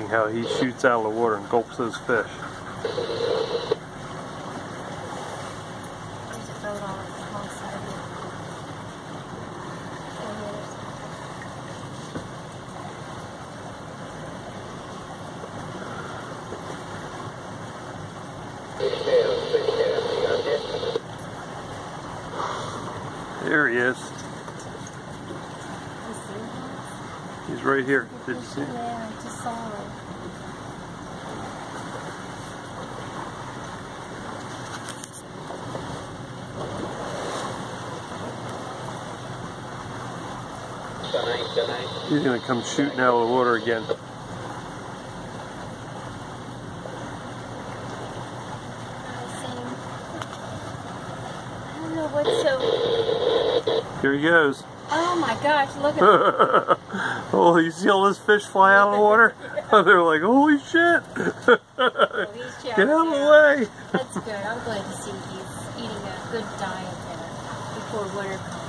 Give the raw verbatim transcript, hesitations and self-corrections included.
amazing how he shoots out of the water and gulps those fish. There he is. He's right here. Did you see him? Yeah, I just saw him. He's going to come shooting out of the water again. I don't know what's so... Here he goes. Oh my gosh, look at him. Oh, you see all this fish fly out of the water? They're like, holy shit. Oh, he's Get out of the way. That's good. I'm glad to see he's eating a good diet there before winter comes.